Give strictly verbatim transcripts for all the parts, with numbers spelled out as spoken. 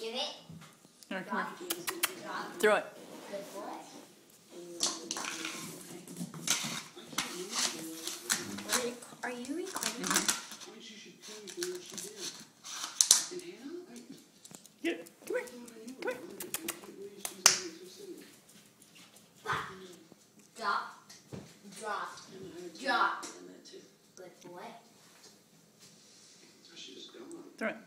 Get it? Here, come here. Throw it. Good boy. Are you recording? Mm-hmm. Get it. Come here. Come here. Drop. Drop. Drop. Good boy. Throw it.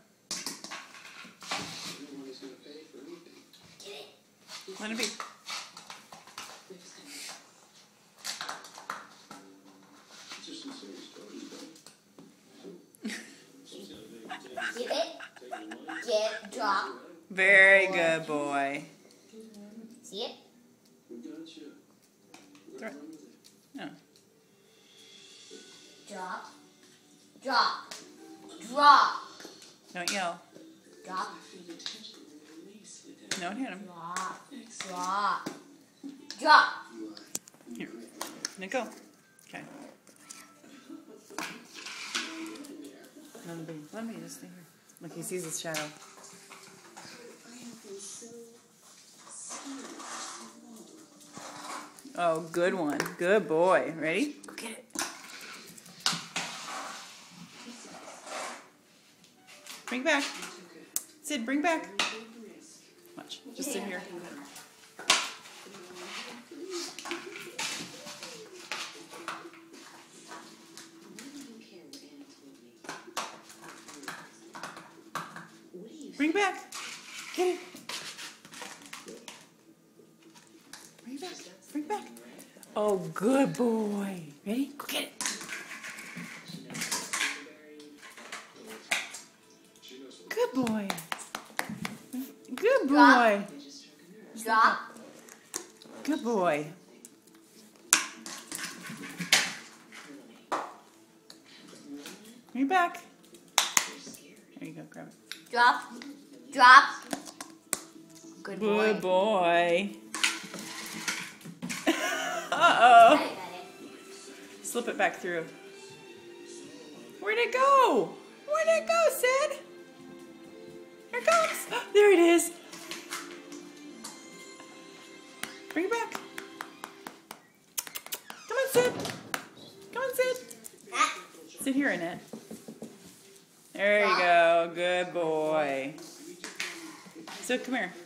Get it. Let it be. Get it. Get. Drop. Very good boy. See it? Throw it. No. Drop. Drop. Drop. Don't yell. Drop. Don't hit him. Drop. Drop. Drop. Here. Now go. Okay. Let him be. Let me just stay here. Look, he sees his shadow. Oh, good one. Good boy. Ready? Go get it. Bring back. Sid, bring back. Watch. Just sit here. Bring back. Get it. Bring back. Bring back. Oh, good boy. Ready? Go get it. Good boy. Good boy. Drop. Good boy. Bring it back. There you go. Grab it. Drop. Drop. Good boy. Good boy. Uh-oh. Slip it back through. Where'd it go? Where'd it go, Sid? Here it comes. There it is. Bring it back. Come on, Sid. Come on, Sid. Sit here in it. There you go. Good boy. So come here.